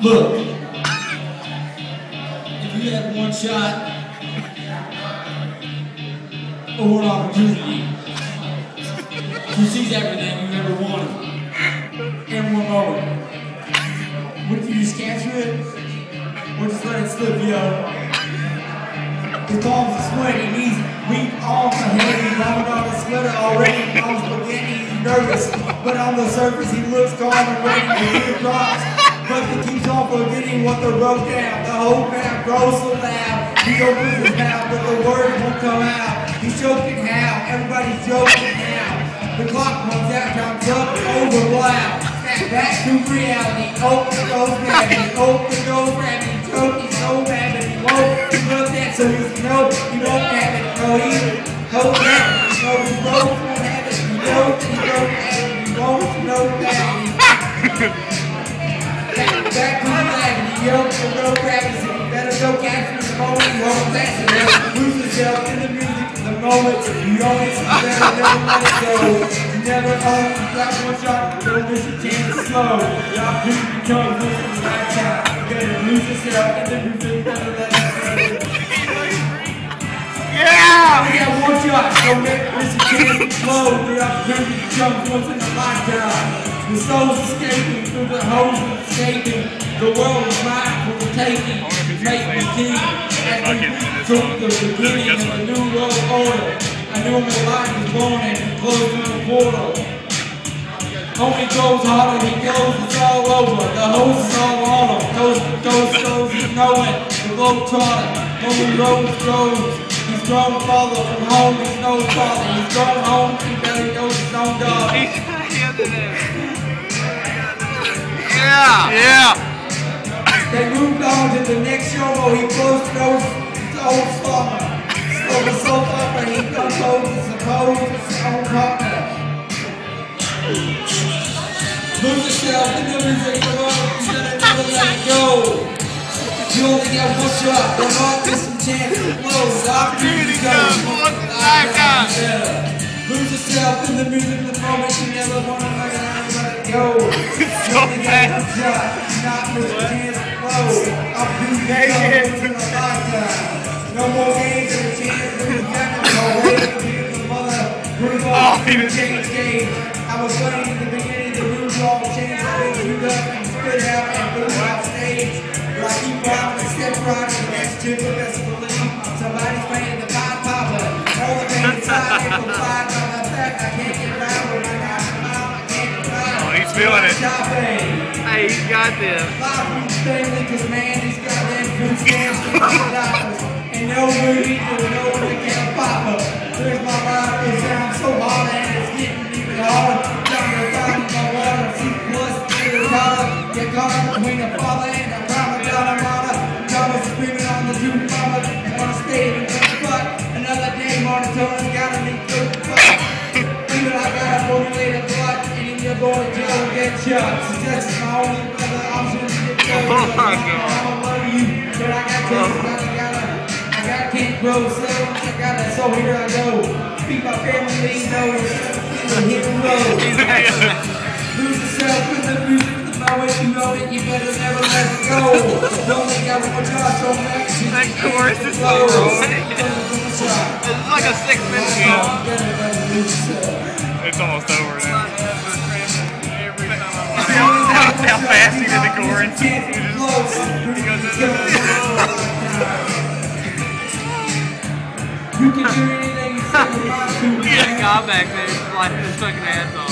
Look, if you had one shot or one opportunity to seize everything you've ever wanted in one moment, would you just capture it or just let it slip, yo? His palms are sweaty, he's weak, arms are heavy, rubbing on the sweater already, palms beginning, he's nervous, but on the surface he looks calm and ready to hit the drops. But he keeps on forgetting what the wrote down. The whole crowd grows so loud. He opens his mouth, but the words won't come out. He's joking how, everybody's joking now. The clock runs out, time's up, over loud. Snap back to reality. Oh, the goes gravity. Oh, the goes gravity. Choke, he's so mad, but he won't. He loves that, so he's no, he won't have it. No, he won't have it. No, he won't have it. He knows that he won't have it. He won't know that. Back to reality, yo, the road gravity. You better go capture the moment, you won't pass it. Lose yourself in the music, the moment. You know it's better, never let it go. You never own, you got one shot, don't miss a chance to slow. The opportunity comes with the right time. You better lose yourself in the music, never let it go. Yeah! You got one shot, don't miss a chance to slow. The opportunity comes once in a lifetime. The soul's escaping through the holes of escaping. The world is mine for the taking. Make me king as we took the beginning of a new world order. A new life is born and closing the portal. Only goes harder, he goes, it's all over. The hose is all on him. Coast to coast goes, you know it. The globe trotter, only roads goes. He's grown farther from home, he's no father. He's grown home, he barely knows his own dog. Yeah! Yeah! They moved on to the next show where he closed those old slumber. Stole the soap opera, he composed and supposed his own partner. Lose yourself in the music, the world, you gotta never let it go. You only got one shot, the heart is some chance to blow. The opportunity goes, once in a lifetime. Lose yourself in the music, the moment you never wanna let it go. So fast. Not miss a chance to blow. Opportunity goes in a lifetime. No more games and a chance to be captain. No way to be the mother. Groove on, change game. I was playing in the beginning, the rules all changed. I screwed up and spit out and blew off stage. But I keep rhyming and step rhyming and that's too the best believe. Somebody's playing the pop popper. All the pain inside me from flying on my back. I can't get around when I got the mouth. I can't get around. Oh, he's feeling it. Hey, he's got this. Live roots family, cause man, these goddamn food stamps and no movie, there's no one that can pop up. There's my life, it sounds so hard and it's getting even harder. Trying to find my water, see plus, get it harder. Get caught up between a father and a drama, drama screaming on the two mama, on the stage and the butt. Another day, monotone, gotta be good fuck. Even I gotta formulate a blood, and you're going to jail and get shot. Success is my only brother option to get killed. I don't love you, but I got to, I can't grow, so I gotta, so here I go. Beat my family, they know it's hit and roll. Lose yourself in the music, the moment you know it, you better never let it go. Don't think I want y'all so much. That chorus is so wrong. It's like a 6-minute song. It's almost over now. See how fast he did the chorus? He goes you can do anything you say with my two. Yeah, God back there, like his fucking ass off.